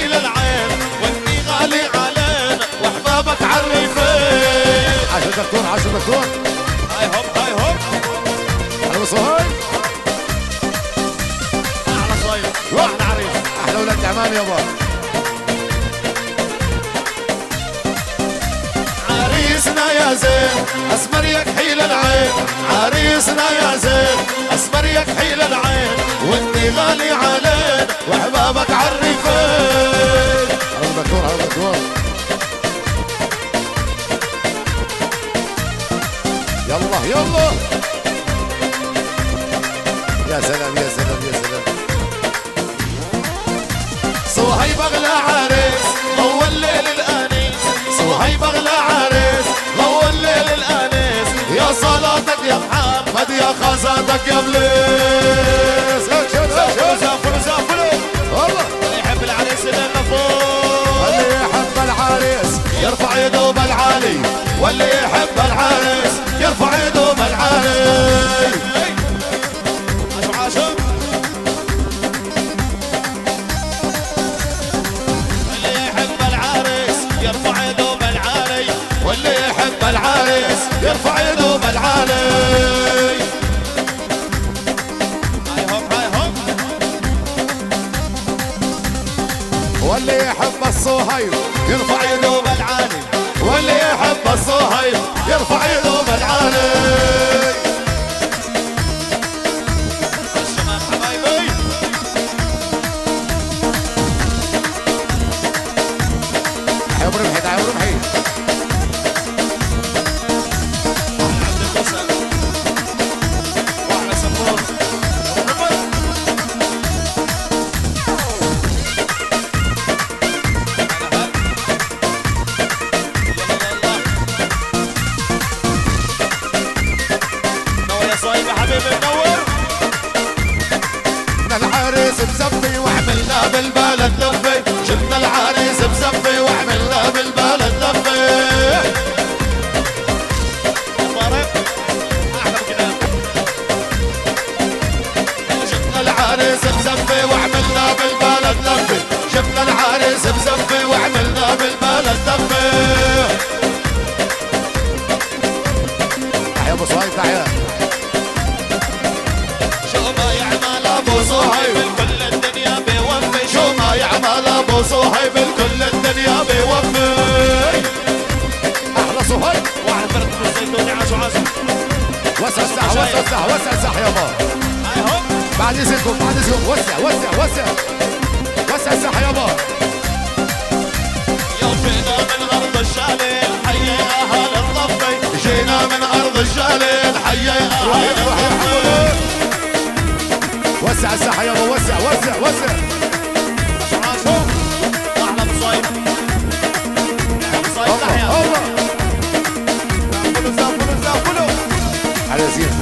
حيل العين واني غالي علينا واحبابك عرفين. عاشوا دكتور عاشوا دكتور. هاي هوب هاي هوب. اهلا وسهلا. احلى صاير واحلى عريس. احلى ولاد عمان يابا. عريسنا يا زين اسمر يكحيل العين، عريسنا يا زين اسمر يكحيل العين وانتي غالي علينا واحبابك عرفين. هلا دكتور هلا دكتور. يلا يلا. يا سلام يا سلام يا سلام. صهيب اغلى عريس ضوى الليل الانيس، صهيب اغلى عريس ضوى الليل الانيس. يا صلاتك يا محمد يا خزاتك يا بليس. زافلوا زافلوا زافلوا والله. اللي يحب العريس اللي فوق، اللي يحب العريس يرفع يده بالعالي، واللي يحب العريس يرفع يده بالعالي. عاشوا عاشوا. واللي يحب العريس يرفع يده بالعالي، واللي يحب العريس يرفع يده بالعالي. هاي هوب هاي هوب. واللي يحب الصهيب يرفع يده بالعالي، واللي يحب الصهيب يرفع يده بالعالي. الشمال حبايبي. تعالوا رمحي تعالوا رمحي. عبد القسم واحنا سبورت. نور يا صايب يا حبيبي منور. من العريس بزفي وعملنا بالبلد لفي، جبنا العريس بزفي وعملنا بالبلد لفي. مبارك احلى كلام. جبنا العريس بزفي وعملنا بالبلد لفي، جبنا العريس بزفي وعملنا بالبلد لفي. يا ابو صهيب تعال. شو ما يعمل ابو صهيب كل الدنيا بيوفي، شو ما يعمل ابو صهيب كل الدنيا بيوفي. احلى صهيب. واحد فرد بالزيتون عاشوا عاشوا. وسع الساحه وسع الساحه وسع الساحه يابا. هاي هوب. بعد اذنكم بعد اذنكم وسع وسع وسع وسع الساحه يابا. يوم جينا من ارض الشالين حي اهل الضفي، جينا من ارض الشالين حي اهل الضفي. وسع الساحه يابا وسع وسع وسع. عاشوا احلى بصايب. بصايب الله تحيا. الله. زافلوا زافلوا زافلوا. على زين.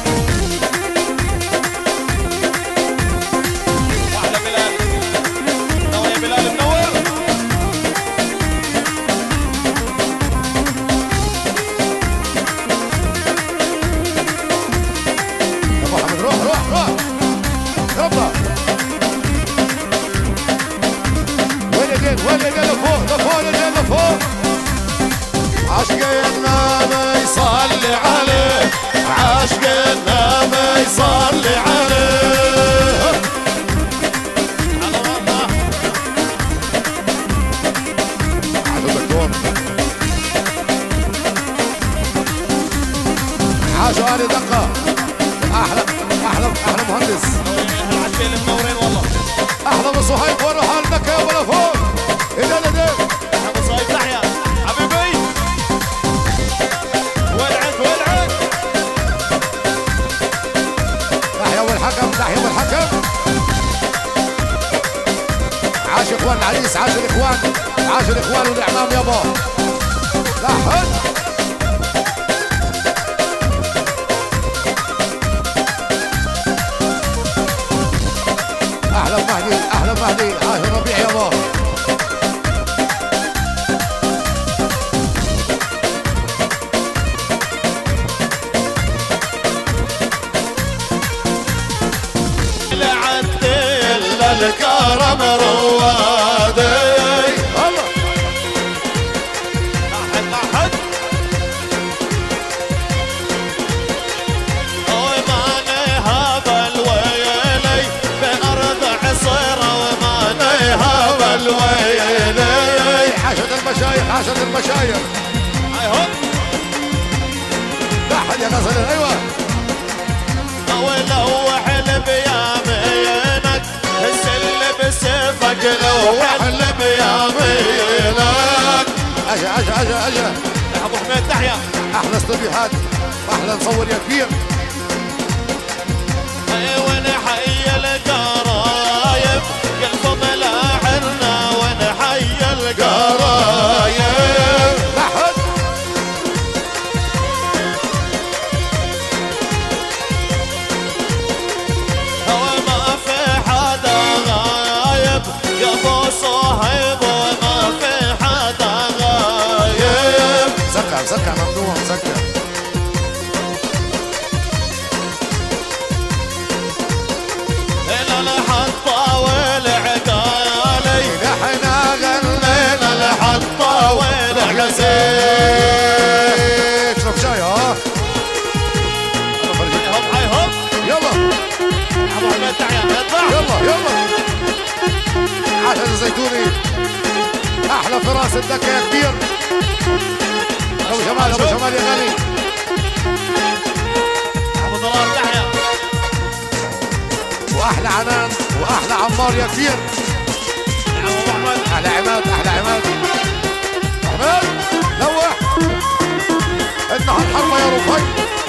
واحلى بلال. نور يا بلال منور. ابو حمد روح روح روح. يلا. وين الجن وين الجن لفوق لفوق الجن لفوق. عاشق النبي صلي عليه، عاشق النبي صلي عليه. على والله. عاشوا دكتور. عاشوا اهل دقه. احلى احلى احلى مهندس. العجبين منورين والله. احلى ابو صهيب وروح اهل دقه يابا لفوق. ايدين ايدين. ابو صايب تحيا حبيبي. ولعت ولعت. تحيا والحكم تحيا والحكم. عاش اخوان العريس عاش الاخوان عاش الاخوان والاعمام يابا. لا حد. اهلا مهدي اهلا مهدي عاش الربيع يابا. لعدل الكرم رواد الويلي. عاشت المشايخ عاشت المشايخ. لحن يا غزل ايوه. ولوح بيامينك السل بسيفك لوح بيامينك. اجا اجا اجا اجا ابو حميد تحيا. احلى استوديوهات واحلى نصور يا كبير. ونحيي القرايب الفضل عنا ونحيي القرايب. لحن وما في حدا غايب يا ابو صهيب وما في حدا غايب. مسكر مسكر ممنوع مسكر. إلى الحطة والعقالي نحنا غنينا الحطة والعقالي. اشرب شاي ها. هب هاي هب يلا ابو حميد تعال اطلع. يلا يلا. عشان الزيتوني احلى فراس الدكه يا كبير. ابو جمال ابو جمال يا غالي. ابو ضرار تحيا. واحلى عنان واحلى عمار يا كبير. ابو محمد احلى عماد احلى عماد. احمد لوح انها الحرمه يا رفيق.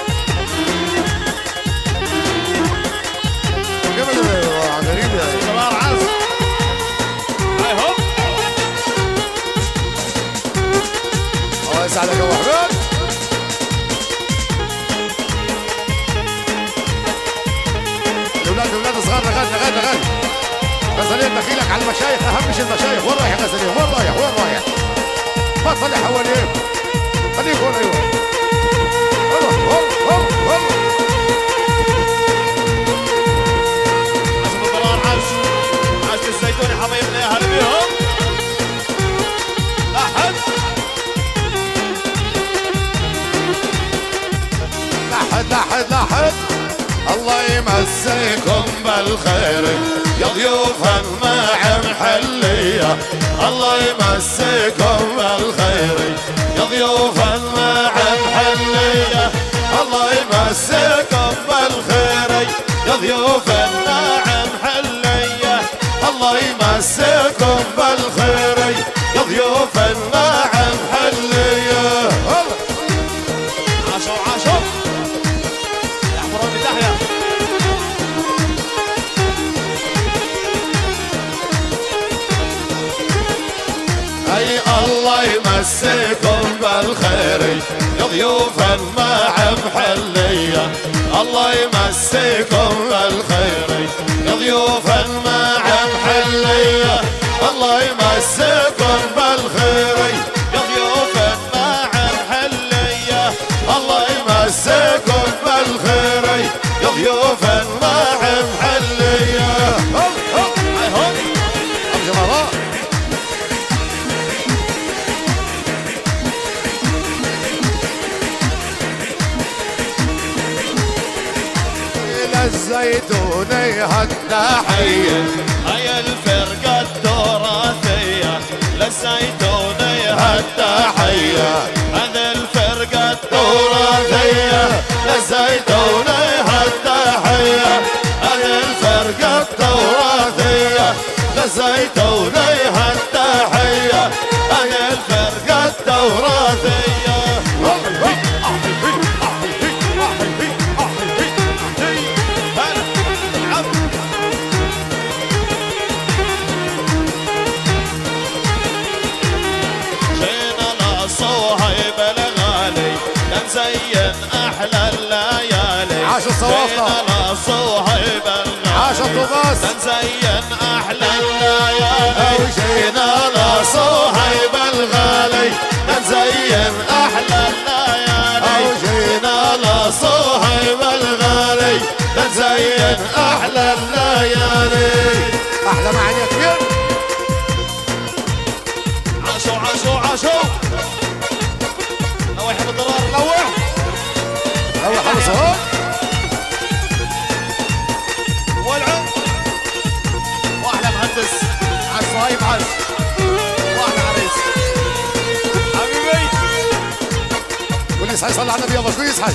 غريب يا ضرار عز. هاي هوب. الله يسعدك يا ابو حميد. الاولاد صغارنا غنى غنى غنى. غزالين دخيلك على المشايخ اهم مش المشايخ. وين رايح يا غزالين وين رايح وين رايح؟ ما تطلع حواليك خليك هون. ايوه والله والله والله. ابو ضرار عز. عز الزيتوني حبايبنا يا هلا بيهم. لحن لحد لحد لحد. الله يمسيكم بالخير يا ضيوف المحلية. الله يمسيكم بالخير يا ضيوف المحلية. الله يمسيكم بالخير يا ضيوف المحلية. الله يمسيكم بالخير يا ضيوف المحلية. عاشوا عاشوا يا عمروني تحيا. اي الله يمسيكم بالخير يا ضيوف المحلية. الله يمسيكم بالخير يا ضيوف المحلية. الله يمسيكم بالخير يا ضيوف المحلية. الله يمسيكم بالخير يا ضيوف المحلية. هاي هون ابو جمال الزيتوني هالتحية. هاي الفرقة التراثية للزيتوني هالتحية. هذه الفرقة التراثية للزيتوني هالتحية. هذه الفرقة التراثية للزيتوني هالتحية. هذه الفرقة التراثية. نزين احلى الليالي. عاش الصوافة عاش الطباس. نزين احلى الليالي. جينا لصهيب الغالي نزين احلى الليالي. جينا لصهيب الغالي نزين احلى الليالي. احلى معني كبير. عاشوا عاشوا عاشوا. لوح بالضرار لوح. لوح على صوت. والعب واحلى مهندس على الصهيب عز. اصحى صلى على النبي يلا شوي اصحى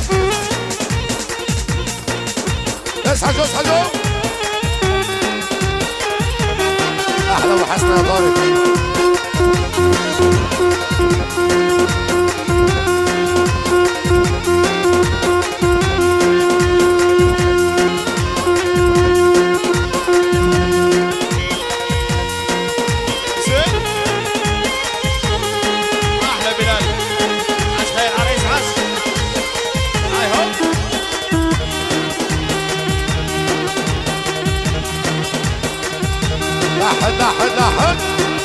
اصحى اصحى احلى وحسنا يا طارق لحن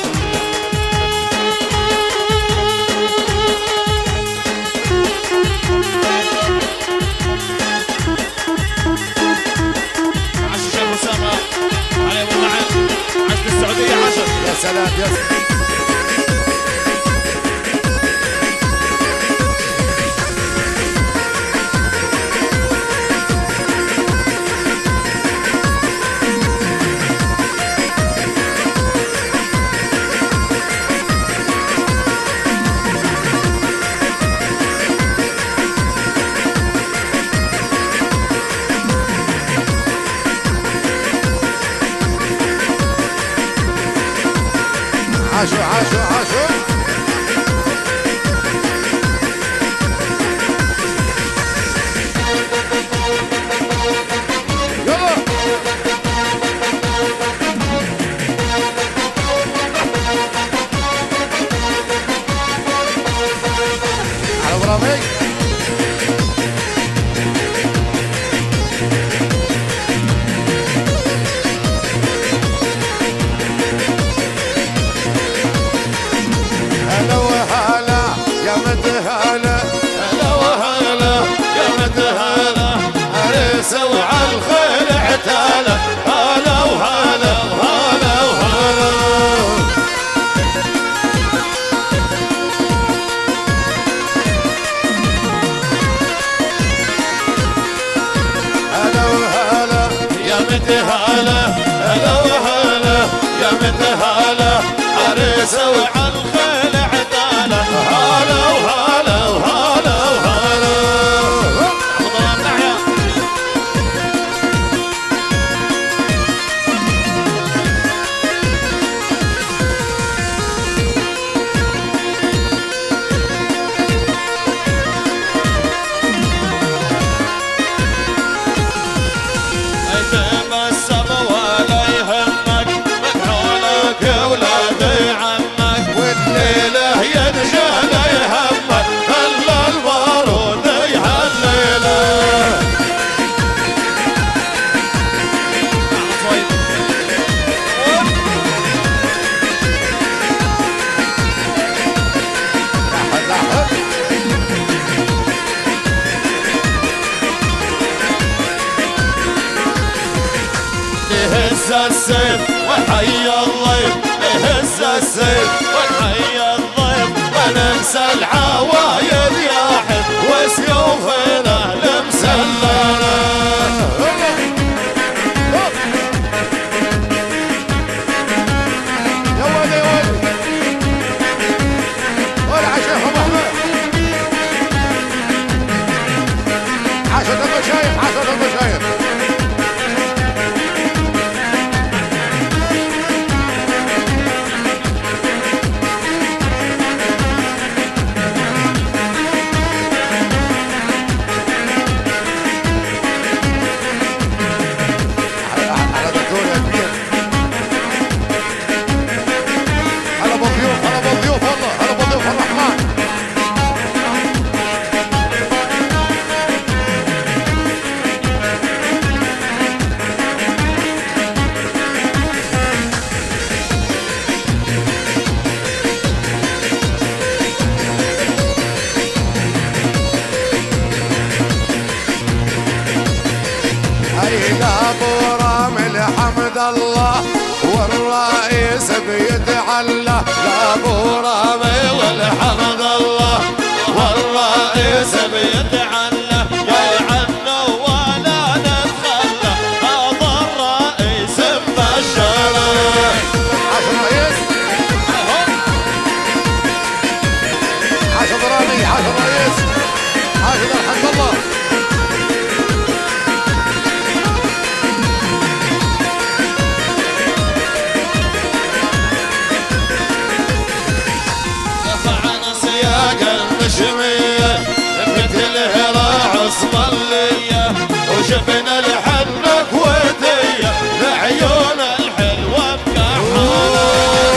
عاش الشيخ اسامه علي ابو معن عاش بالسعوديه 10 يا سلام يا سلام عاشوا عاشوا عاشوا يلا على برامج هلا وهلا يا مدهلا هلا وهلا يا مدهلا عريس وعلى الخيل عتاله هلا وهلا وهلا وهلا هلا وهلا يا مدهلا هلا وهلا يا مدهلا عريس وعلى الخيل عتاله هلا وهلا وهلا وهلا عبد الله النحيا يتمسم ولا يهمك مكحولك يا ولادي عمك والليله ينجح لا يهمك خلى البارود يهلله يهز السيف وحي الضيف يهز السيف وحي الضيف وننسى العوايد ياحد وسيوفنا المسلله يا ولي يا ولي ولا عشاهم احمد عاشت المشايخ عاشت المشايخ على دكتور يا كبير هلا بالضيوف هلا بالضيوف والله هلا بالضيوف الرحمن ابو رامل حمد الله والرئيس بيتعلى ابو رامي والحمد الله والرئيس بيتعنى وعنه ولا نتخلى هذا الرئيس مبشره عاشوا الرئيس عاشوا ابو رامي عاشوا الرئيس جبنا الحنك ودية لعيون الحلوة بكحة.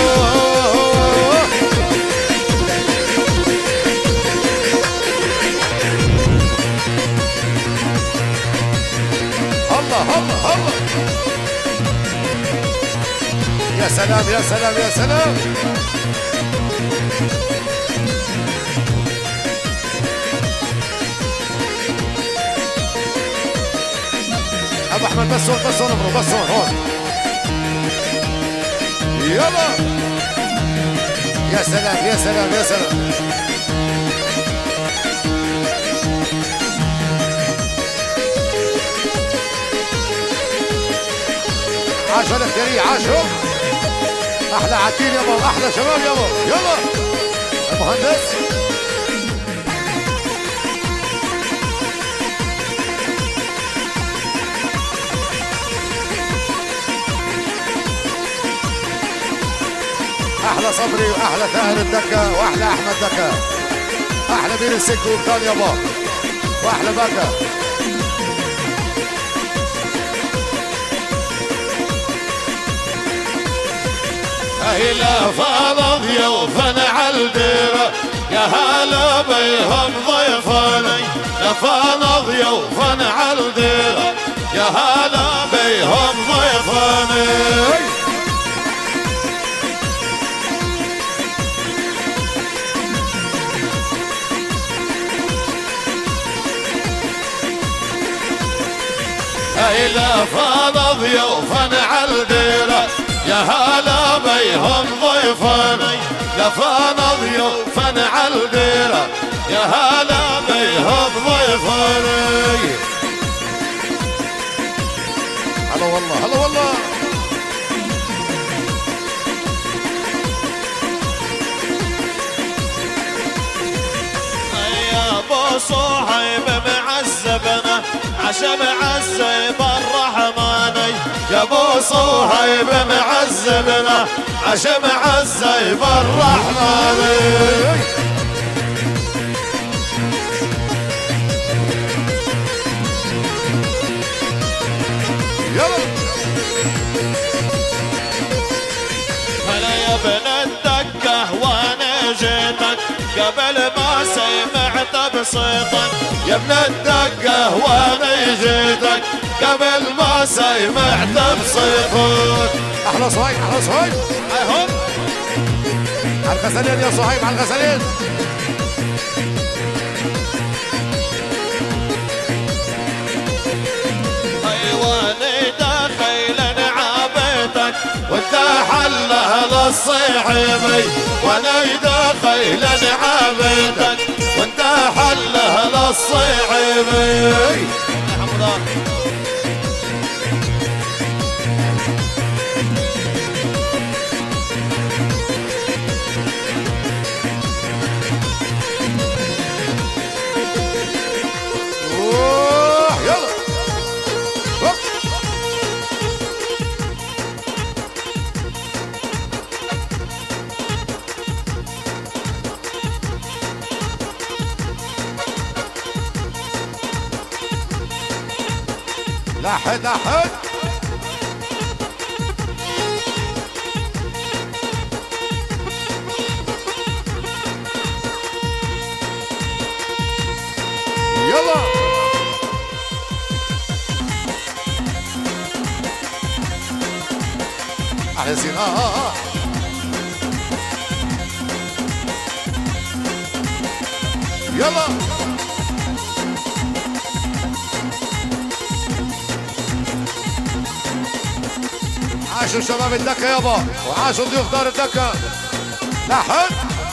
الله الله الله. يا سلام يا سلام يا سلام. ابو احمد بس هون بس هون ابرو بس هون. يلا يا سلام يا سلام يا سلام. عاشوا الاختيارية عاشوا. احلى عتيل يابا احلى شباب يابا. يلا المهندس. احلى صبري واحلى ثاهر الدكه واحلى احمد دكه. احلى بير السك وبطال يابا واحلى بكه. هلا فرض يوفن عالديرة يا هلا بيهم ضيفاني. لا فرض يوفن عالديرة يا هلا بيهم ضيفاني. هلا فرض يوفن عالديرة يا هلا بيهم ضيفاني. لفانا ضيوفن عالديرة يا هلا بيهم ضيفاني. هلا والله هلا والله. يا ابو صهيب معذبنا عشان معذب الرحماني. يا ابو صهيب معذبنا عشان معذب الرحماني. يلا هلا يا ابن الدكه وانا جيتك قبل ما سمعت بصيتك. يا ابن الدكه وانا جيتك قبل ما سمعت بصيتك. احلى صهيب احلى صهيب. هون على الغزلين يا صهيب على الغزلين. ايواني داخل عابتك وانت حله للصيحبي. وانا داخل عابتك وانت حله للصيحبي. لاحد لاحد. يلا احلى زين. يلا عاشوا شباب الدكه يابا وعاشوا ضيوف دار الدكه. لاحد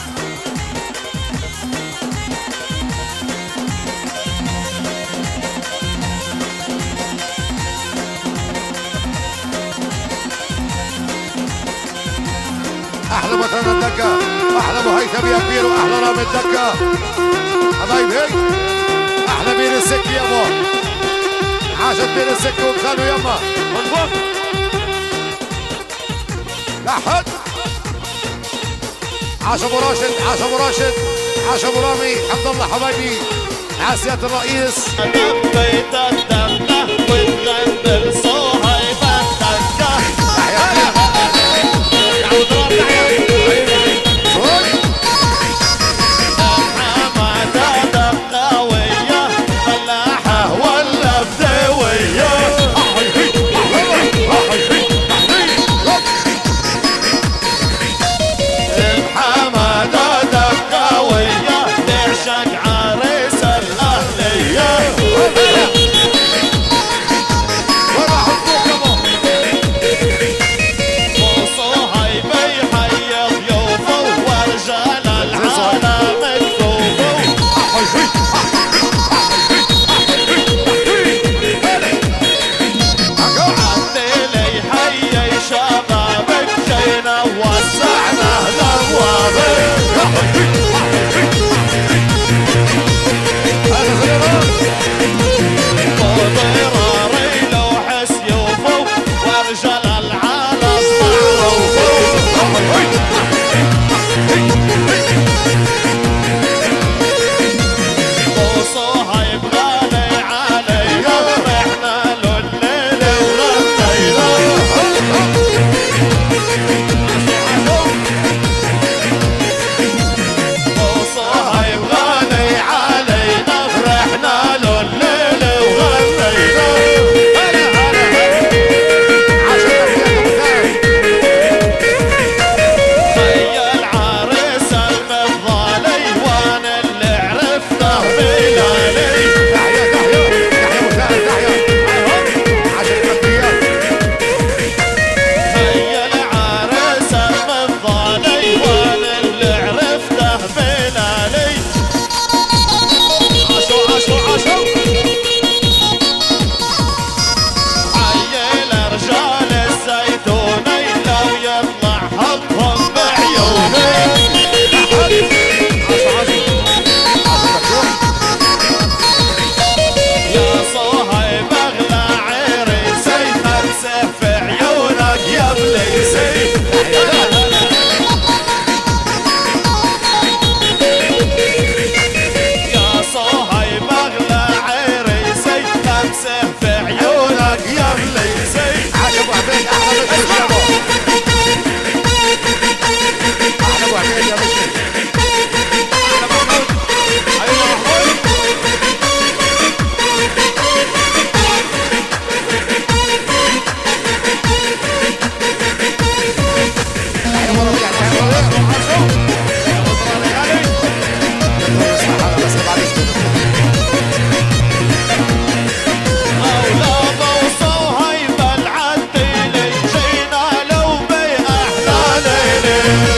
احلى مثلا الدكه احلى ابو هيثم يا كبير واحلى رامي الدكه. حبايبي احلى بير السك يابا. عاشت بير السك وبخانوا يما. لاحد عاش ابو راشد عاش ابو راشد عاش ابو رامي. حمد الله حبايبي عاسية الرئيس. دبيت الدبه وتغني لصهيب الدقة حمادة دقاوية فلاحة ولا بدوية حمادة دقاوية تعشق عريس الأهلية وصهيب يحيي ضيوفه ورجال العالم كفوفه عدلي حيي شبابك جينا وسعنا نوابك وضراري لوح سيوفه ورجال العالم معروفه وصهيب غالي علينا فرحنا له الليل وغنينا وصهيب غالي علينا فرحنا له الليل وغنينا خي العريس المفضلي وانا اللي عرفته بلالي خي العريس المفضلي وانا اللي عرفته بلالي عاشو حي الرجال الزيتوني لو يطلع حطهم بعيوني يا صهيب اغلى عريسي خمسه في عيونك يا بليسي يا صهيب اغلى عريسي خمسه في عيونك يا بليسي ابو عبيد احلى مشمش يا ابو احلى ابو عبيد يا مشمش احلى محمود ايوه محمود احلى ربيع أولاد وصهيب العديلي جينا لو بأحلى ليلي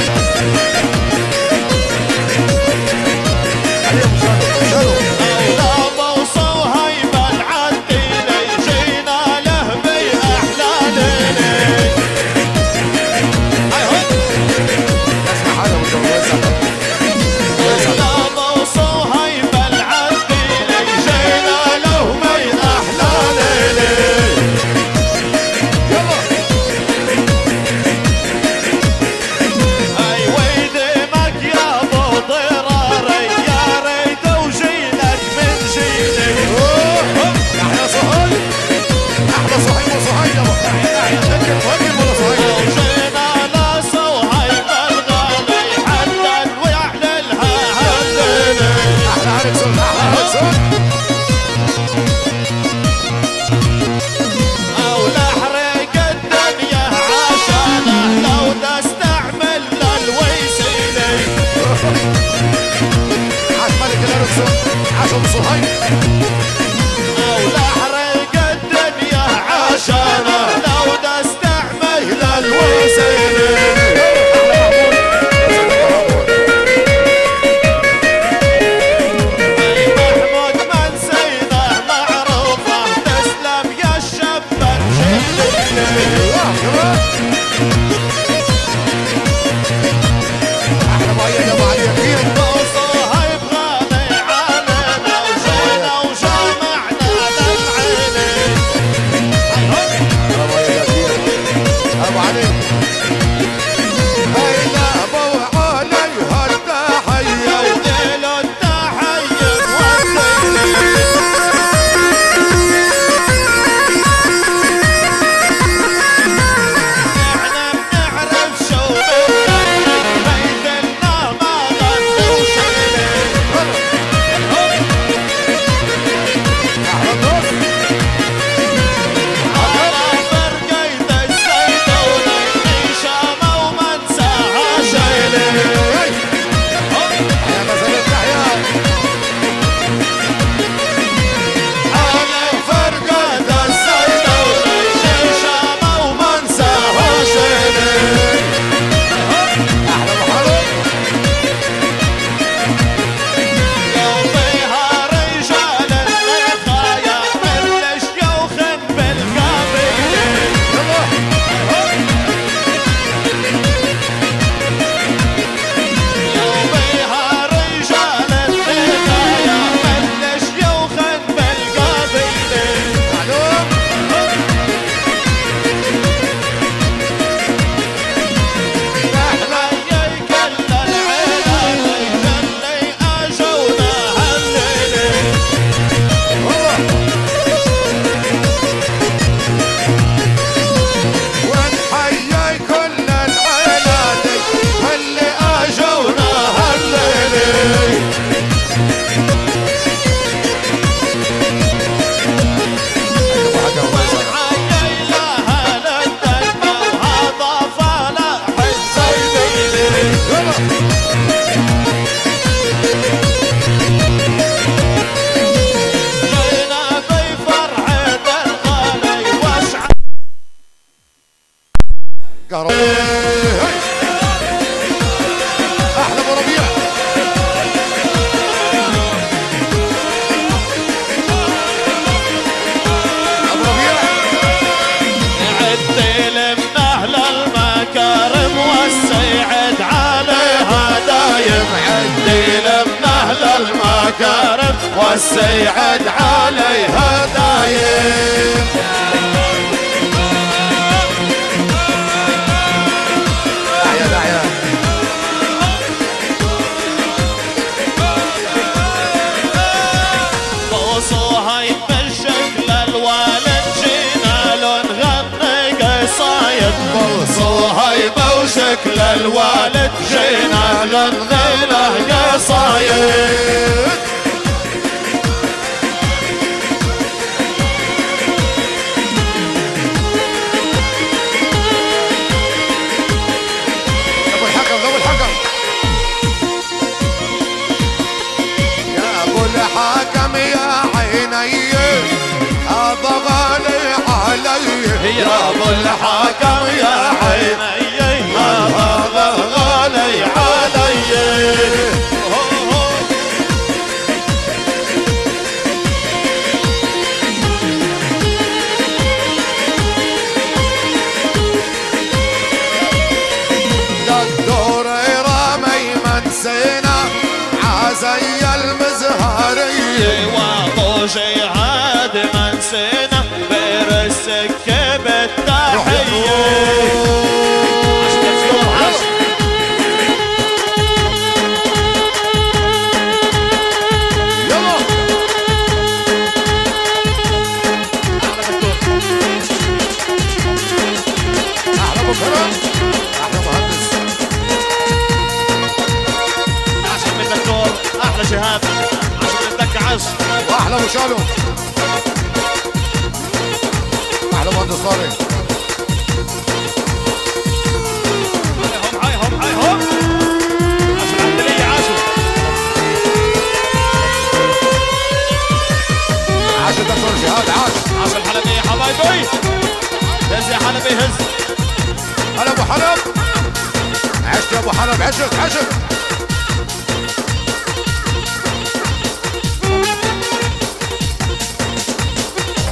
أولاد وصهيب العديلي جينا له بأحلى ليلي أولاد وصهيب العديلي جينا له بأحلى ليلي اي ويدمك يا ابو ضراري يا ريت وجيلك من جيلي احلى صهيب احلى صهيب وصهيب لو جينا لصهيب الغالي حتى ويعللها هالليلي احلى هالكسون احلى هالكسون او لحرق الدنيا عشانه لو تستعمل للويسيلي عاش ملك الهالكسون عاش ابو صهيب او لحرق الدنيا عشانه لو تستعمل للويسيلي محمود من سيده معروفه تسلم يا الشبك شليلي احلى مؤيد ابو علي يقين وصهيب غالي علينا وجينا المكارم والسيعد عليها دايم. داعية داعية وصوهاي بالشكل الوالد جينا لو نغني قصايد. وصوهاي بوشكل الوالد جينا نغني له قصايد. الحاكم يا عيني هذا غالي علي. يا ابو الحاكم يا عيني هذا غالي علي. الدور رامي منسينا عزي المزهري. وابو جهاد منسينا برسك بالتحية. احلى ابو كرم احلى مهندس. عشان من الدكتور احلى جهاد. عشان بدك عش واحلى ابو شالو. احلى مهندس طارق. هاي هم عشان عبد الله عاشوا. عاش الدكتور جهاد عاش. عشان حلبي يا حبايبي. هز يا حلبي هز. هلا ابو حلب. عشت يا ابو حلب عشت عشت.